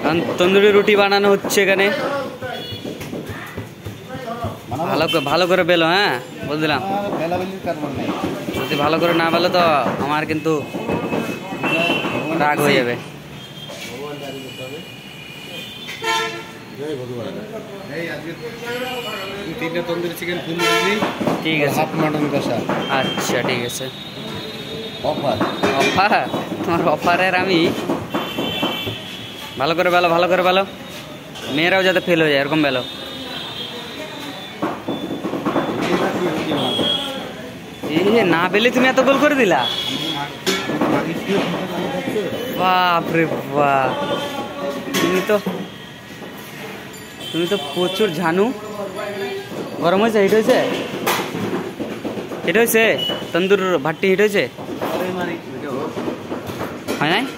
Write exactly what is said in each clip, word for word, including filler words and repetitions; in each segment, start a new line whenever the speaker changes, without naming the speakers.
তন্দুরি রুটি বানানো হচ্ছে এখানে। ভালো ভালো করে বেলো, হ্যাঁ বলে দিলাম। যদি ভালো করে না বেলো তো আমার কিন্তু রাগ হয়ে যাবে। ঠিক আছে, আচ্ছা ঠিক আছে। অফার তোমার অফারের আমি ভালো করে বেলো, ভালো করে বেলো, মেয়েরাও যাতে ফেল হয়ে যায় এরকম বেলো। এ না বেলে তুমি এত গোল করে দিলা, বাপ রে বাপ। তুমি তো তুমি তো প্রচুর ঝানু। গরম হয়েছে, হিট হয়েছে, হিট হয়েছে তন্দুর ভাট্টি হিট হয়েছে, হয় নাই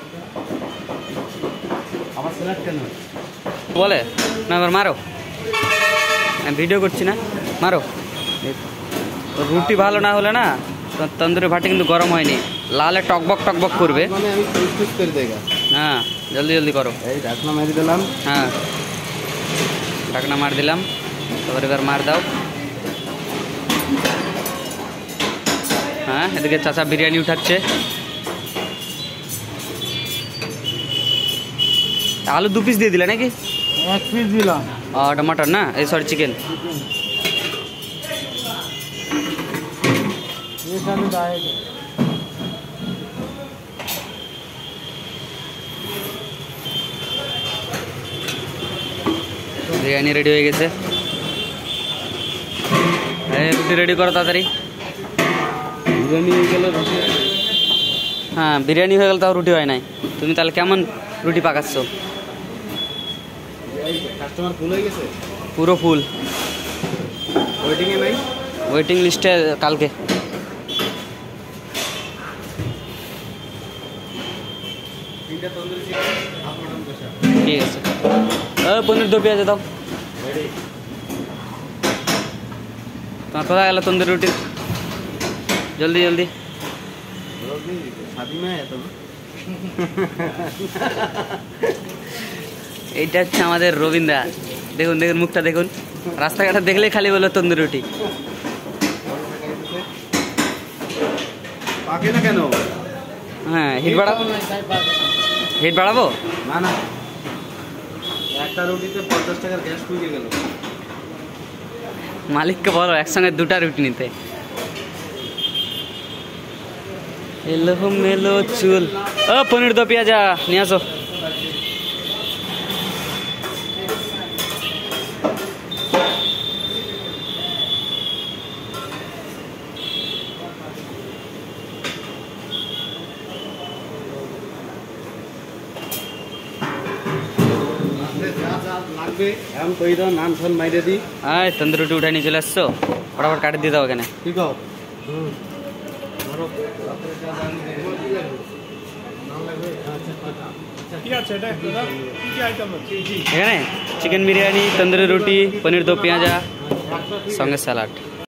বলে না। এবার মারো, আমি ভিডিও করছি না, মারো। রুটি ভালো না হলে না তন্দুরের ভাটি কিন্তু গরম হয়নি, লালে টকবক টকবক করবে। হ্যাঁ জলদি জলদি করো। এই ঢাকনা মারি দিলাম, হ্যাঁ ঢাকনা মার দিলাম। তারপর এবার মার দাও। হ্যাঁ এদিকে চাচা বিরিয়ানি উঠাচ্ছে। আলু দু পিস দিয়ে দিলা নাকি? এক পিস দিলাম। ওটা মটন না, এই সরি চিকেন। বিরিয়ানি রেডি হয়ে গেছে। এই রুটি রেডি করো তাড়াতাড়ি। বিরিয়ানি হয়ে গেল, হ্যাঁ বিরিয়ানি হয়ে গেল, তাও রুটি হয় নাই। তুমি তাহলে কেমন রুটি পাকাচ্ছ? কাস্টমার ফুল হয়ে গেছে, পুরো ফুল। ওয়েটিং এ নাই? ওয়েটিং লিস্টে কালকে। ঠিক আছে, পনির দো পেঁয়াজ দাও। তোমার কোথায় গেল তন্দুরি রুটি? জলদি জলদি। এইটা হচ্ছে আমাদের রবীন্দ্রা। দেখুন দেখুন মুখটা দেখুন, রাস্তাঘাটে দেখলেই খালি বলো তন্দুরি রুটি। হ্যাঁ হিট বাড়াবো, হিট বাড়াবো না না, একটা রুটিতে পঞ্চাশ টাকার গ্যাস পুড়ে গেল। মালিককে বলো একসঙ্গে দুটা রুটি নিতে। এলো মেলো চুল। ও পনির দো পেঁয়াজা নিয়ে আসো। তন্দুরি রুটি উঠাই নিয়ে চলে আসছো, ফটাফট কাটে দিয়ে দাও এখানে। এখানে চিকেন বিরিয়ানি, তন্দুরি রুটি, পনির দো পেঁয়াজা, সঙ্গে স্যালাড।